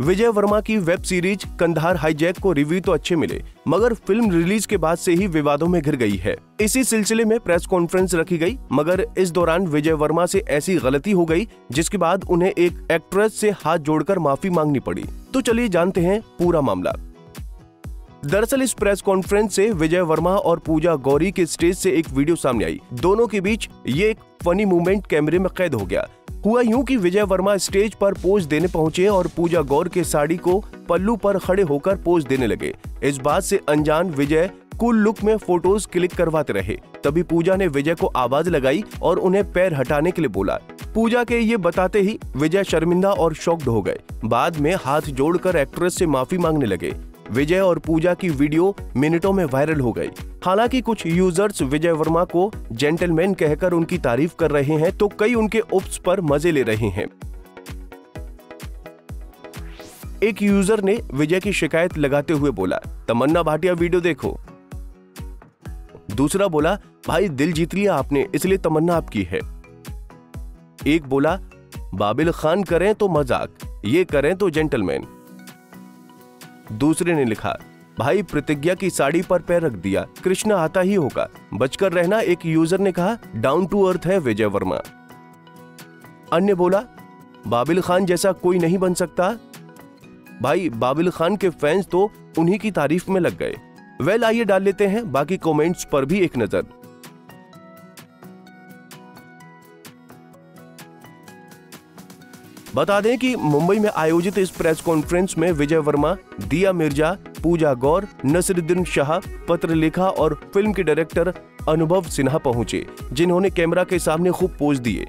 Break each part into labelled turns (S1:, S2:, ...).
S1: विजय वर्मा की web series Kandahar hijack को review तो अच्छे मिले, मगर फिल्म रिलीज के बाद से ही विवादों में घिर गई है। इसी सिलसिले में प्रेस कॉन्फ्रेंस रखी गई, मगर इस दौरान विजय वर्मा से ऐसी गलती हो गई जिसके बाद उन्हें एक एक्ट्रेस से हाथ जोड़कर माफी मांगनी पड़ी। तो चलिए जानते हैं पूरा मामला। दरअसल इस प्रेस कॉन्फ्रेंस से विजय वर्मा और पूजा गौरी के स्टेज से एक वीडियो सामने आई। दोनों के बीच ये एक फनी मूवमेंट कैमरे में कैद हो गया। हुआ यूं कि विजय वर्मा स्टेज पर पोज देने पहुंचे और पूजा गौर के साड़ी को पल्लू पर खड़े होकर पोज देने लगे। इस बात से अनजान विजय कूल लुक में फोटोज क्लिक करवाते रहे। तभी पूजा ने विजय को आवाज लगाई और उन्हें पैर हटाने के लिए बोला। पूजा के ये बताते ही विजय शर्मिंदा और शॉक्ड हो गए। बाद में हाथ जोड़कर एक्ट्रेस से माफी मांगने लगे। विजय और पूजा की वीडियो मिनटों में वायरल हो गई। हालांकि कुछ यूजर्स विजय वर्मा को जेंटलमैन कहकर उनकी तारीफ कर रहे हैं, तो कई उनके उप्स पर मजे ले रहे हैं। एक यूजर ने विजय की शिकायत लगाते हुए बोला, तमन्ना भाटिया वीडियो देखो। दूसरा बोला, भाई दिल जीत लिया आपने, इसलिए तमन्ना आपकी है। एक बोला, बाबिल खान करें तो मजाक, ये करें तो जेंटलमैन। दूसरे ने लिखा, भाई प्रतिज्ञा की साड़ी पर पैर रख दिया, कृष्णा आता ही होगा, बचकर रहना। एक यूजर ने कहा, डाउन टू अर्थ है विजय वर्मा। अन्य बोला, बाबिल खान जैसा कोई नहीं बन सकता। भाई बाबिल खान के फैंस तो उन्हीं की तारीफ में लग गए। वेल आइए डाल लेते हैं बाकी कमेंट्स पर भी एक नजर। बता दें कि मुंबई में आयोजित इस प्रेस कॉन्फ्रेंस में विजय वर्मा, दिया मिर्जा, पूजा गौर, नसीरुद्दीन शाह, पत्रलेखा और फिल्म के डायरेक्टर अनुभव सिन्हा पहुंचे, जिन्होंने कैमरा के सामने खूब पोज दिए।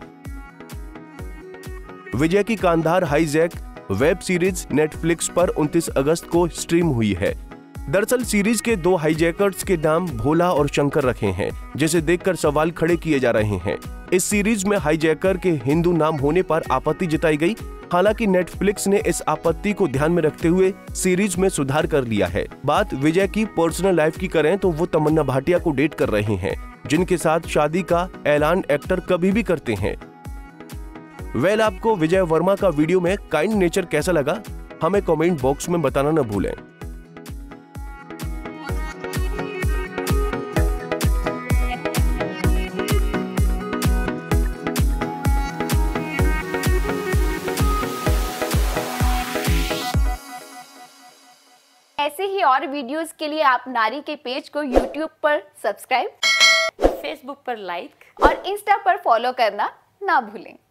S1: विजय की Kandahar hijack web series Netflix पर 29 अगस्त को स्ट्रीम हुई है। दरअसल सीरीज के 2 हाईजैकर्स के नाम भोला और शंकर रखे हैं, जिसे देखकर सवाल खड़े किए जा रहे हैं। इस सीरीज में हाईजैकर के हिंदू नाम होने पर आपत्ति जताई गई। हालांकि नेटफ्लिक्स ने इस आपत्ति को ध्यान में रखते हुए सीरीज में सुधार कर लिया है। बात विजय की पर्सनल लाइफ की करें तो वो तमन्ना भाटिया को डेट कर रहे हैं, जिनके साथ शादी का ऐलान एक्टर कभी भी करते हैं। वेल आपको विजय वर्मा का वीडियो में काइंड नेचर कैसा लगा, हमें कमेंट बॉक्स में बताना न भूलें।
S2: ऐसे ही और वीडियोस के लिए आप नारी के पेज को YouTube पर सब्सक्राइब,
S3: फेसबुक पर लाइक
S2: और इंस्टा पर फॉलो करना ना भूलें।